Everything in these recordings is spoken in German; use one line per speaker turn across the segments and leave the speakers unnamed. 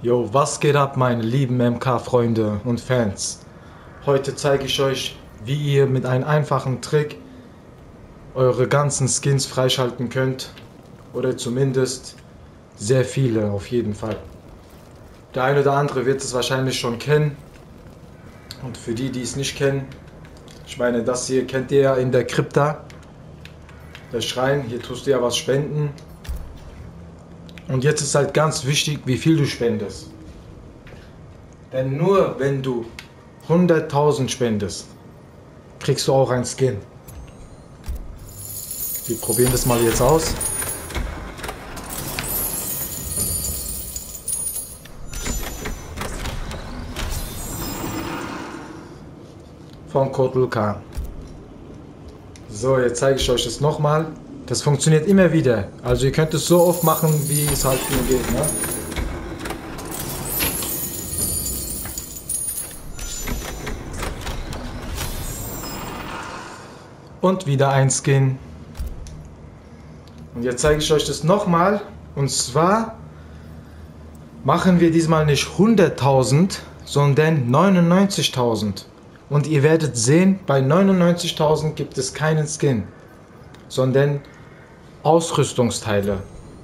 Jo, was geht ab, meine lieben MK-Freunde und Fans? Heute zeige ich euch, wie ihr mit einem einfachen Trick eure ganzen Skins freischalten könnt. Oder zumindest sehr viele, auf jeden Fall. Der eine oder andere wird es wahrscheinlich schon kennen. Und für die, die es nicht kennen, ich meine, das hier kennt ihr ja in der Krypta. Der Schrein, hier tust du ja was spenden. Und jetzt ist halt ganz wichtig, wie viel du spendest. Denn nur wenn du 100.000 spendest, kriegst du auch ein Skin. Wir probieren das mal jetzt aus. Von Kotal Khan. So, jetzt zeige ich euch das nochmal. Das funktioniert immer wieder. Also ihr könnt es so oft machen, wie es halt nur geht. Ne? Und wieder ein Skin. Und jetzt zeige ich euch das nochmal. Und zwar machen wir diesmal nicht 100.000, sondern 99.000. Und ihr werdet sehen, bei 99.000 gibt es keinen Skin, sondern Ausrüstungsteile.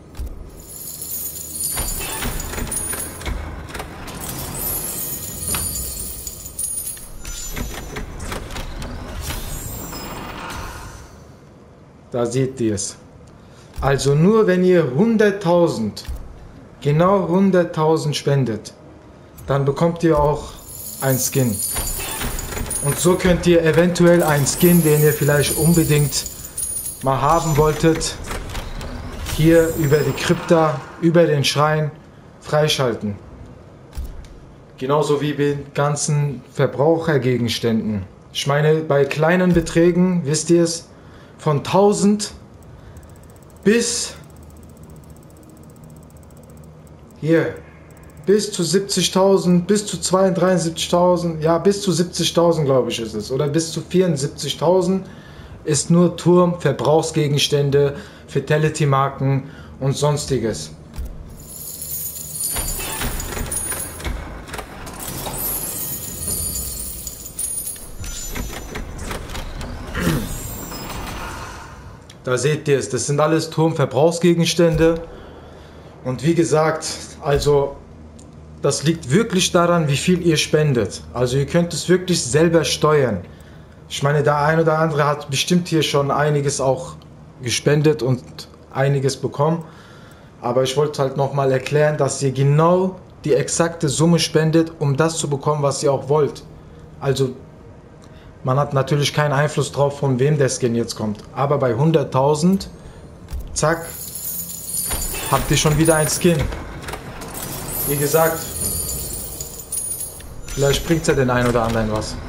Da seht ihr es. Also nur wenn ihr 100.000, genau 100.000 spendet, dann bekommt ihr auch ein Skin. Und so könnt ihr eventuell einen Skin, den ihr vielleicht unbedingt mal haben wolltet, hier über die Krypta, über den Schrein freischalten. Genauso wie bei ganzen Verbrauchergegenständen. Ich meine, bei kleinen Beträgen, wisst ihr es, von 1000 bis hier, bis zu 70.000, bis zu 73.000, ja bis zu 70.000 glaube ich ist es, oder bis zu 74.000 ist nur Turm, Verbrauchsgegenstände, Fidelity-Marken und sonstiges. Da seht ihr es, das sind alles Turm-Verbrauchsgegenstände. Und wie gesagt, also das liegt wirklich daran, wie viel ihr spendet. Also ihr könnt es wirklich selber steuern. Ich meine, der ein oder andere hat bestimmt hier schon einiges auch gespendet und einiges bekommen. Aber ich wollte halt nochmal erklären, dass ihr genau die exakte Summe spendet, um das zu bekommen, was ihr auch wollt. Also man hat natürlich keinen Einfluss drauf, von wem der Skin jetzt kommt. Aber bei 100.000, zack, habt ihr schon wieder ein Skin. Wie gesagt, vielleicht bringt es ja den einen oder anderen was.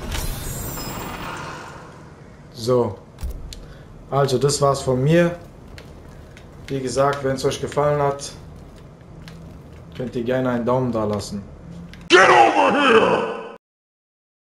So, also das war's von mir. Wie gesagt, wenn es euch gefallen hat, könnt ihr gerne einen Daumen da lassen.
Get over here!